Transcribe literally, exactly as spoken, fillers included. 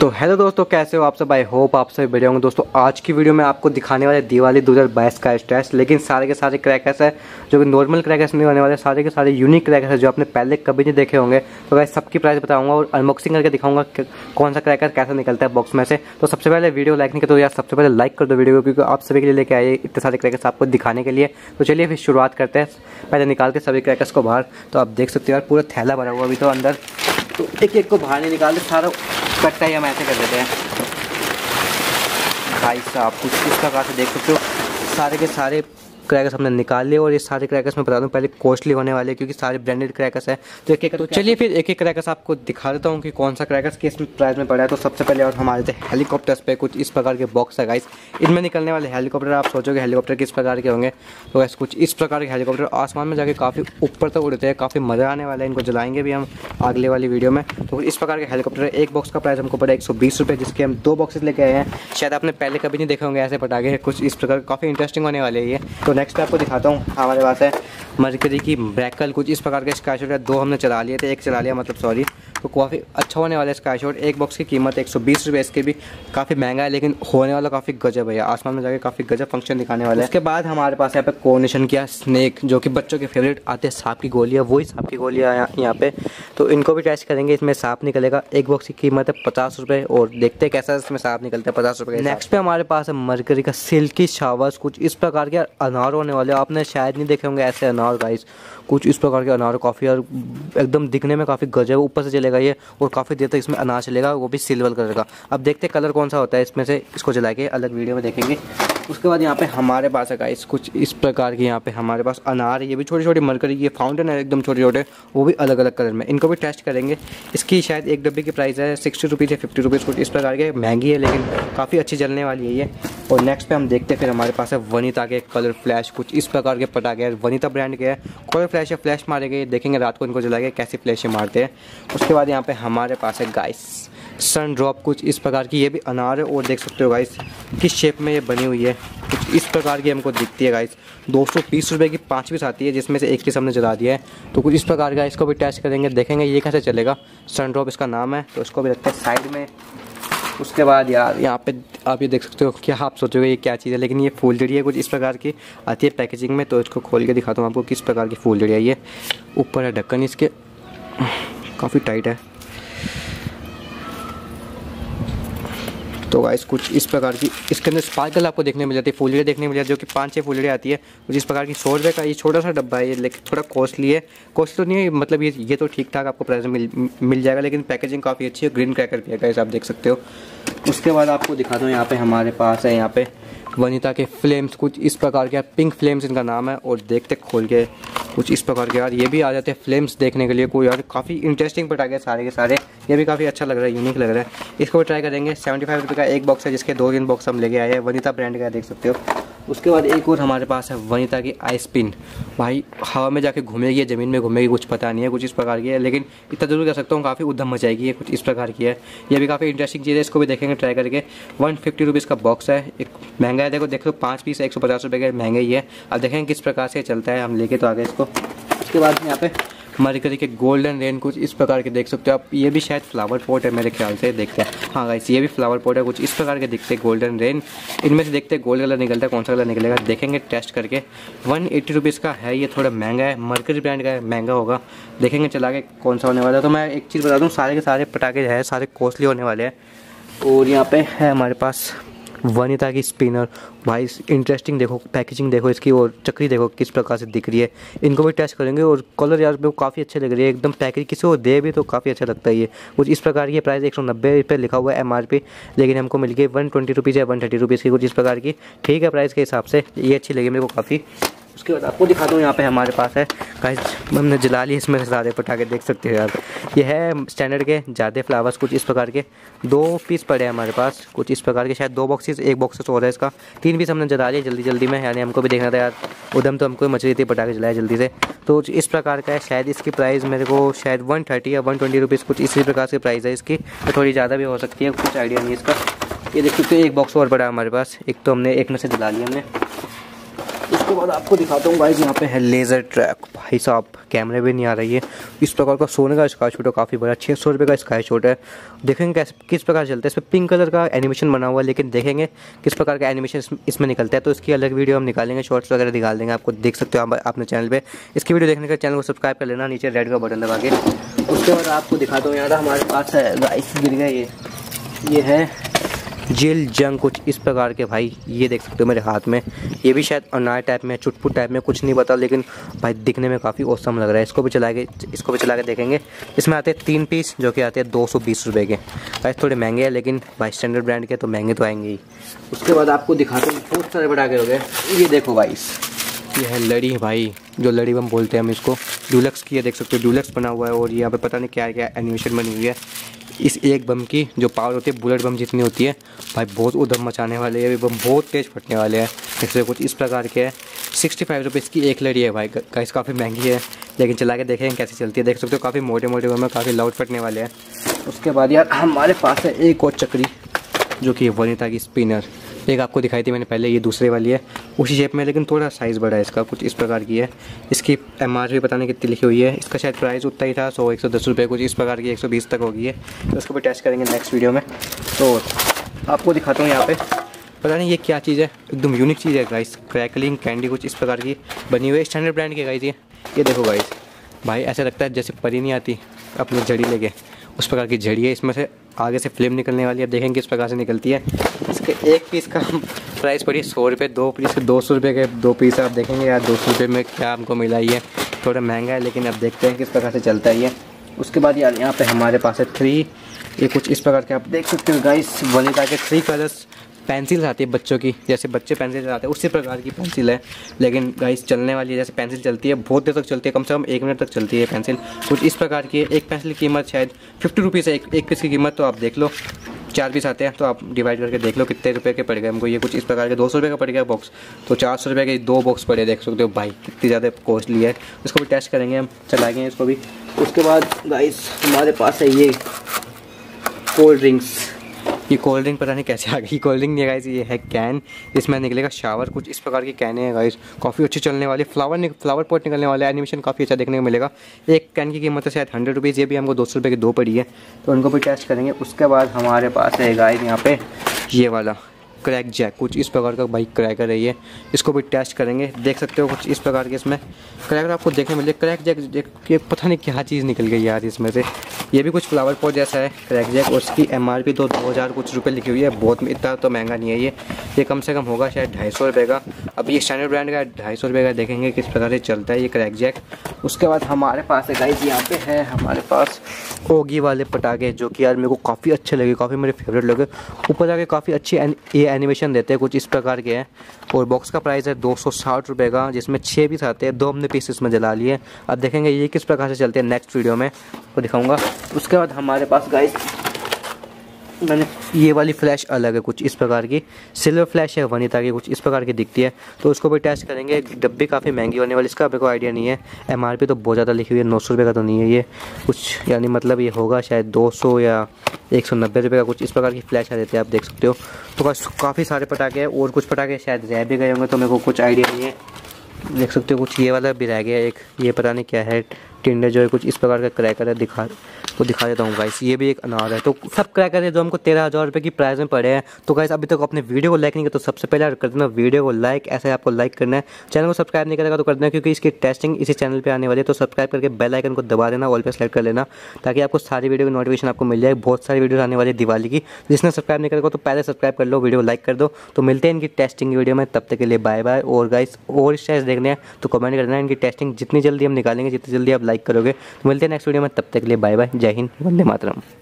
तो हेलो दोस्तों, कैसे हो आप सब। आई होप आप सभी बढ़िया होंगे। दोस्तों आज की वीडियो में आपको दिखाने वाले दिवाली दो हज़ार बाईस का स्ट्रेस, लेकिन सारे के सारे क्रैकर्स है जो कि नॉर्मल क्रैकर्स नहीं होने वाले, सारे के सारे यूनिक क्रैकर्स है जो आपने पहले कभी नहीं देखे होंगे। तो वैसे सबकी प्राइस बताऊंगा और अनबॉक्सिंग करके दिखाऊंगा कौन सा क्रैकर कैसा निकलता है बॉक्स में से। तो सबसे पहले वीडियो लाइक नहीं करते तो यार सबसे पहले लाइक कर दो वीडियो को, क्योंकि आप सभी के लिए लेके आए इतने सारे क्रैकर्स आपको दिखाने के लिए। तो चलिए फिर शुरुआत करते हैं। पहले निकाल के सभी क्रैकर्स को बाहर। तो आप देख सकते हो यार पूरा थैला भरा हुआ अभी तो अंदर, तो एक एक को बाहर नहीं निकालते, सारा कट्टा ही हम ऐसे कर देते हैं। भाई साहब कुछ इस प्रकार से देख सकते हो सारे के सारे क्रैकर्स हमने निकाल लिए। और ये सारे क्रैकर्स मैं बता दूं पहले कॉस्टली होने वाले, क्योंकि सारे ब्रांडेड क्रैकर्स है। तो एक एक तो चलिए फिर एक एक क्रैकर्स आपको दिखा देता हूँ कि कौन सा क्रैकर्स किस प्राइस में पड़ा है। तो सबसे पहले और हमारे थे हेलीकॉप्टर्स पे कुछ इस प्रकार के बॉक्स है गाइस। इनमें निकलने वाले हेलीकॉप्टर आप सोचोगे हेलीकॉप्टर किस प्रकार के होंगे, तो वैसे कुछ इस प्रकार के हेलीकॉप्टर आसमान में जाके काफ़ी ऊपर तक उड़ते हैं, काफ़ी मज़ा आने वाला है। इनको जलाएंगे भी हम अगले वाली वीडियो में। तो इस प्रकार के हेलीकॉप्टर एक बॉक्स का प्राइस हमको पड़ा एक सौ बीस रुपये, जिसके हम दो बॉक्सेस लेके आए हैं। शायद आपने पहले कभी नहीं देखे होंगे ऐसे पटाखे, कुछ इस प्रकार काफ़ी इंटरेस्टिंग होने वाले हैं ये। तो नेक्स्ट आपको दिखाता हूँ, हमारे पास है मरकरी की ब्रैकल, कुछ इस प्रकार के स्काई शॉट है। दो हमने चला लिए थे, एक चला लिया मतलब सॉरी। तो काफ़ी अच्छा होने वाला है स्काई शॉट। एक बॉक्स की कीमत एक सौ बीस रुपये, इसके भी काफ़ी महंगा है लेकिन होने वाला काफ़ी गजब है। आसमान में जाके काफ़ी गजब फंक्शन दिखाने वाला है। उसके बाद हमारे पास यहाँ पे कोऑर्डिनेशन किया स्नेक, जो कि बच्चों के फेवरेट आते हैं, सांप की गोलियाँ, वही सांप की गोलियाँ यहाँ पे। तो इनको भी टेस्ट करेंगे, इसमें सांप निकलेगा। एक बॉक्स की कीमत है पचास रुपये और देखते हैं कैसा इसमें सांप निकलता है पचास रुपये। नेक्स्ट पे हमारे पास है मरकरी का सिल्की शावर्स, कुछ इस प्रकार के अनार होने वाले। आपने शायद नहीं देखे होंगे ऐसे अनार गाइस, कुछ इस प्रकार के अनार काफ़ी यार एकदम दिखने में काफ़ी गजब ऊपर से चलेगा ये, और काफ़ी देर तक इसमें अनार चलेगा, वो भी सिल्वर कलर का। अब देखते हैं कलर कौन सा होता है इसमें से, इसको जला के अलग वीडियो में देखेंगे। उसके बाद यहाँ पे हमारे पास है गाइस कुछ इस प्रकार की, यहाँ पे हमारे पास अनार है, ये भी छोटी छोटी मरकरी की फाउंटेन है एकदम छोटे छोटे, वो भी अलग अलग कलर में। इनको भी टेस्ट करेंगे। इसकी शायद एक डब्बे की प्राइस है सिक्सटी रुपीज़ या फिफ्टी रुपीज़, कुछ इस प्रकार के। महंगी है लेकिन काफ़ी अच्छी जलने वाली है ये। और नेक्स्ट पे हम देखते हैं फिर हमारे पास है वनीता के कलर फ्लैश, कुछ इस प्रकार के पटाखे हैं, वनीता ब्रांड के हैं। कलर फ्लैश है, फ्लैश मारेंगे, देखेंगे रात को इनको जलाएंगे कैसी फ्लैश मारते हैं। उसके बाद यहाँ पे हमारे पास है गाइस सन ड्रॉप, कुछ इस प्रकार की, ये भी अनार है और देख सकते हो गाइस किस शेप में ये बनी हुई है, कुछ इस प्रकार की हमको दिखती है गाइस। दो सौ बीस रुपये की पाँच पीस आती है, जिसमें से एक पीस हमने जला दिया है। तो कुछ इस प्रकार का, इसको भी टेस्ट करेंगे, देखेंगे ये कैसे चलेगा। सन ड्रॉप इसका नाम है, तो इसको भी रखते हैं साइड में। उसके बाद यार यहाँ पे आप ये देख सकते हो, क्या आप सोचोगे ये क्या चीज़ है, लेकिन ये फूलझड़ी है, कुछ इस प्रकार की आती है पैकेजिंग में। तो इसको खोल के दिखाता हूँ आपको किस प्रकार की फूलझड़ी है ये। ऊपर है ढक्कन इसके, काफ़ी टाइट है। तो गाइस कुछ इस प्रकार की इसके अंदर स्पार्कल आपको देखने मिल जाती है, फुलझड़ी देखने मिल जाती है, जो कि पाँच छः फुलझड़ी आती है कुछ इस प्रकार की। सौ रुपये का ये छोटा सा डब्बा है ये, लेकिन थोड़ा कॉस्टली है। कॉस्टली तो नहीं है मतलब, ये ये तो ठीक ठाक आपको प्राइस में मिल मिल जाएगा, लेकिन पैकेजिंग काफ़ी अच्छी है। ग्रीन क्रैकर भी है गाइस, आप देख सकते हो। उसके बाद आपको दिखाता हूँ यहाँ पे हमारे पास है यहाँ पे वनीता के फ्लेम्स, कुछ इस प्रकार के, पिंक फ्लेम्स इनका नाम है। और देखते खोल के कुछ इस प्रकार के यार, ये भी आ जाते हैं फ्लेम्स देखने के लिए। कोई यार काफ़ी इंटरेस्टिंग पटाखे सारे के सारे, ये भी काफ़ी अच्छा लग रहा है, यूनिक लग रहा है। इसको भी ट्राई करेंगे। सेवेंटी फाइव रुपये का एक बॉक्स है, जिसके दो तीन बॉक्स हम लेके आए हैं। वनीता ब्रांड का देख सकते हो। उसके बाद एक और हमारे पास है वनीता की आइस पिन, भाई हवा में जाके घूमेगी, ज़मीन में घूमेगी, कुछ पता नहीं है, कुछ इस प्रकार की है, लेकिन इतना जरूर कह सकता हूँ काफ़ी उद्यम मचाएगी ये, कुछ इस प्रकार की है। ये भी काफ़ी इंटरेस्टिंग चीज़ है, इसको भी देखेंगे ट्राई करके। वन फिफ्टी रुपीज़ का बॉक्स है, एक महंगा है, देखो देख लो पाँच पीस एक सौ पचास रुपये का, महंगा ही है। अब देखेंगे किस प्रकार से चलता है, हम लेके तो आ गए इसको। उसके बाद यहाँ पे मरकरी के गोल्डन रेन, कुछ इस प्रकार के देख सकते हो आप। ये भी शायद फ्लावर पॉट है मेरे ख्याल से, देखते हैं। हाँ गाइस ये भी फ्लावर पॉट है, कुछ इस प्रकार के दिखते हैं गोल्डन रेन। इनमें से देखते हैं गोल्ड कलर निकलता है, कौन सा कलर निकलेगा, देखेंगे टेस्ट करके। वन एट्टी रुपीज़ का है ये, थोड़ा महंगा है, मरकरी ब्रांड का है, महंगा होगा, देखेंगे चला के कौन सा होने वाला है। तो मैं एक चीज़ बता दूँ, सारे के सारे पटाखे है सारे कॉस्टली होने वाले हैं। और यहाँ पे है हमारे पास वनीता की स्पिनर, भाई इंटरेस्टिंग देखो, पैकेजिंग देखो इसकी, और चक्री देखो किस प्रकार से दिख रही है। इनको भी टेस्ट करेंगे। और कलर यार वो काफ़ी अच्छे लग रही है एकदम, पैकेज किसी को दे भी तो काफ़ी अच्छा लगता है ये। कुछ इस प्रकार की प्राइस एक सौ नब्बे रुपये लिखा हुआ है एम आर पी, लेकिन हमको मिल गई वन ट्वेंटी रुपीज़ या वन थर्टी रुपीज़ की, कुछ इस प्रकार की। ठीक है प्राइस के हिसाब से, ये अच्छी लगी मेरे को काफ़ी। उसके बाद आपको दिखाता हूँ यहाँ पे हमारे पास है गाइस, हमने जला ली इसमें सारे पटाखे, देख सकते हो यार। ये है स्टैंडर्ड के ज़्यादा फ्लावर्स, कुछ इस प्रकार के। दो पीस पड़े हैं हमारे पास, कुछ इस प्रकार के, शायद दो बॉक्सेस, एक बॉक्स हो रहा है इसका। तीन पीस हमने जला लिए जल्दी जल्दी में, यानी हमको भी देखना था यार, उधम तो हमको मच रही थी, पटाखे जलाए जल्दी से। तो इस प्रकार का है, शायद इसकी प्राइस मेरे को शायद वन थर्टी या वन ट्वेंटी रुपीज़ कुछ इसी प्रकार की प्राइस है इसकी। तो थोड़ी ज़्यादा भी हो सकती है, कुछ आइडिया नहीं इसका। ये देख सकते हो एक बॉक्स और पड़ा है हमारे पास, एक तो हमने एक में से जला लिया हमने। उसके बाद आपको दिखाता हूँ गाइस, यहाँ पे है लेज़र ट्रैक। भाई साहब कैमरे भी नहीं आ रही है। इस प्रकार का सोने का स्काई शॉट है, काफ़ी बड़ा छः सौ रुपये का स्काई शॉट है। देखेंगे कैसे किस प्रकार चलता है। इस पर पिंक कलर का एनिमेशन बना हुआ है, लेकिन देखेंगे किस प्रकार का एनिमेशन इसमें निकलता है। तो इसकी अलग वीडियो हम निकालेंगे, शॉर्ट्स वगैरह दिखा देंगे आपको, देख सकते हो आप अपने चैनल पर। इसकी वीडियो देखने के चैनल को सब्सक्राइब कर लेना, नीचे रेड का बटन दबा के। उसके बाद आपको दिखाता हूँ, यहाँ हमारे पास है गाइस, गिर गया ये ये है जेल जंग कुछ इस प्रकार के। भाई ये देख सकते हो मेरे हाथ में, ये भी शायद अनार टाइप में, चुटपुट टाइप में, कुछ नहीं पता, लेकिन भाई दिखने में काफ़ी औसम लग रहा है। इसको भी चला के इसको भी चला के देखेंगे। इसमें आते हैं तीन पीस जो कि आते हैं दो सौ बीस रुपये के। भाई थोड़े महंगे हैं, लेकिन भाई स्टैंडर्ड ब्रांड के तो महंगे तो आएंगे ही। उसके बाद आपको दिखाते हैं बहुत सारे पटाखे हो गए। ये देखो भाई, ये है लड़ी भाई, जो लड़ी बम बोलते हैं हम इसको, डुलक्स की है, देख सकते हो डुलक्स बना हुआ है। और यहाँ पे पता नहीं क्या क्या एनिमेशन बनी हुई है। इस एक बम की जो पावर होती है बुलेट बम जितनी होती है, भाई बहुत उधम मचाने वाले हैं। ये बम बहुत तेज़ फटने वाले हैं। इससे कुछ इस प्रकार के है। सिक्सटी फाइव रुपीज़ की एक लड़ी है भाई, गाइस काफ़ी महंगी है, लेकिन चला के देखेंगे कैसे चलती है। देख सकते हो काफ़ी मोटे मोटे बम है, काफ़ी लाउड फटने वाले हैं। उसके बाद यार हमारे पास है एक और चक्री, जो कि वनिता की स्पिनर। एक आपको दिखाई थी मैंने पहले, ये दूसरे वाली है उसी शेप में, लेकिन थोड़ा साइज़ बड़ा है इसका, कुछ इस प्रकार की है। इसकी एम आर पी पता नहीं कितनी लिखी हुई है। इसका शायद प्राइस उतना ही था, सौ एक सौ दस रुपये कुछ इस प्रकार की, एक सौ बीस तक होगी है। तो उसको भी टेस्ट करेंगे नेक्स्ट वीडियो में। तो आपको दिखाता हूँ यहाँ पे, पता नहीं ये क्या चीज़ है, एकदम यूनिक चीज़ है गाइस। क्रैकलिंग कैंडी कुछ इस प्रकार की बनी हुई है, स्टैंडर्ड ब्रांड की गाइस। ये ये देखो गाइस, भाई ऐसा लगता है जैसे परी नहीं आती अपनी झड़ी लेके, उस प्रकार की झड़ी है। इसमें से आगे से फ्लेम निकलने वाली है, देखेंगे किस प्रकार से निकलती है। इसके एक पीस का प्राइस पड़ी सौ रुपये, दो पीस के दो सौ रुपये के दो पीस। आप देखेंगे यार दो सौ रुपये में क्या हमको मिला ही है, थोड़ा महंगा है, लेकिन अब देखते हैं किस प्रकार से चलता है ये। उसके बाद यार यहाँ पे हमारे पास है थ्री, ये कुछ इस प्रकार के आप देख सकते हो गाइस, वनिता के थ्री कलर्स पेंसिल आती है बच्चों की, जैसे बच्चे पेंसिल चलाते हैं उसी प्रकार की पेंसिल है, लेकिन गाइस चलने वाली है। जैसे पेंसिल चलती है बहुत देर तक चलती है, कम से कम एक मिनट तक चलती है पेंसिल, कुछ इस प्रकार की है। एक पेंसिल की कीमत शायद फिफ्टी रुपीज़ है, एक, एक पीस की कीमत। तो आप देख लो चार पीस आते हैं, तो आप डिवाइड करके देख लो कितने रुपए के पड़ गए हमको। ये कुछ इस प्रकार के दो सौ रुपये का पड़ गया बॉक्स, तो चार सौ रुपये के दो बॉक्स पड़े, देख सकते हो भाई कितनी ज़्यादा कॉस्टली है। इसको भी टेस्ट करेंगे हम, चलाएँगे इसको भी। उसके बाद गाइस हमारे पास है ये कोल्ड ड्रिंक्स। ये कोल्ड ड्रिंक पता नहीं कैसे आ गई, कोल्ड ड्रिंक नहीं है गाइस, ये है कैन, इसमें निकलेगा शावर। कुछ इस प्रकार की कैन है गाइस, काफ़ी अच्छी चलने वाली। फ्लावर फ्लावर पॉट निकलने वाला है, एनिमेशन काफ़ी अच्छा देखने को मिलेगा। एक कैन की कीमत है शायद हंड्रेड रुपीज़, ये भी हमको दो सौ रुपये की दो पड़ी है, तो उनको भी टेस्ट करेंगे। उसके बाद हमारे पास है गाइस यहाँ पे ये वाला क्रैक जैक, कुछ इस प्रकार का भाई क्रैकर है ये, इसको भी टेस्ट करेंगे। देख सकते हो कुछ इस प्रकार के इसमें क्रैकर आपको देखने मिले। क्रैक जैक ये पता नहीं क्या चीज़ निकल गई यार इसमें से। ये भी कुछ फ्लावर पॉट जैसा है क्रैक जैक, और इसकी एम आर पी तो दो हज़ार कुछ रुपये लिखी हुई है, बहुत इतना तो महंगा नहीं है ये। ये कम से कम होगा शायद ढाई सौ रुपये का। अब ये स्टैंडर्ड ब्रांड का ढाई सौ रुपये का, देखेंगे किस प्रकार से चलता है ये क्रैक जैक। उसके बाद हमारे पास है गाइस यहाँ पे है हमारे पास ओगी वाले पटाखे, जो कि यार मेरे को काफ़ी अच्छे लगे, काफ़ी मेरे फेवरेट लगे। ऊपर जाके काफ़ी अच्छी ये एनिमेशन देते हैं, कुछ इस प्रकार के हैं। और बॉक्स का प्राइस है दो सौ साठ रुपये का, जिसमें छः पीस आते हैं, दो हमने पीस इसमें जला लिए। अब देखेंगे ये किस प्रकार से चलते हैं, नेक्स्ट वीडियो में तो दिखाऊंगा। उसके बाद हमारे पास गाइस मैंने ये वाली फ्लैश अलग है, कुछ इस प्रकार की सिल्वर फ्लैश है वनिता की, कुछ इस प्रकार की दिखती है, तो उसको भी टेस्ट करेंगे। डब्बी काफ़ी महंगी होने वाली, इसका मेरे को आइडिया नहीं है। एमआरपी तो बहुत ज़्यादा लिखी हुई है, नौ सौ रुपये का तो नहीं है ये कुछ, यानी मतलब ये होगा शायद दो सौ या एक सौ नब्बे रुपये का, कुछ इस प्रकार की फ्लैश आ देते हैं, आप देख सकते हो। तो बस काफ़ी सारे पटाखे हैं, और कुछ पटाखे शायद रह भी गए होंगे, तो मेरे को कुछ आइडिया नहीं है। देख सकते हो कुछ ये वाला भी रह गया एक, ये पता नहीं क्या है, टिंडर जो है कुछ इस प्रकार का क्रैकर है, दिखा तो दिखा देता हूँ गाइस। ये भी एक अनार है, तो सब क्रैकर है जो हमको तेरह हज़ार रुपये की प्राइस में पड़े हैं। तो गाइस अभी तक अपने वीडियो को लाइक नहीं किया तो सबसे पहले कर देना वीडियो को लाइक, ऐसे आपको लाइक करना है। चैनल को सब्सक्राइब नहीं करेगा तो कर देना, क्योंकि इसकी टेस्टिंग इसी चैनल पे आने वाली है। तो सब्सक्राइब करके बेल आइकन को दबा देना, ऑल पे सेलेक्ट कर लेना, ताकि आपको सारी वीडियो की नोटिफिकेशन आपको मिल जाए। बहुत सारी वीडियो आने वाली है दिवाली की, जिसने सब्सक्राइब नहीं करेगा तो पहले सब्सक्राइब कर लो, वीडियो लाइक कर दो। तो मिलते हैं इनकी टेस्टिंग वीडियो में, तब तक के लिए बाय बाय। और गाइस और स्टेज देखने हैं तो कमेंट करना, इनकी टेस्टिंग जितनी जल्दी हम निकालेंगे, जितनी जल्दी आप लाइक करोगे। तो मिलते हैं नेक्स्ट वीडियो में, तब तक के लिए बाय बाय, जय हिंद, वंदे मातरम।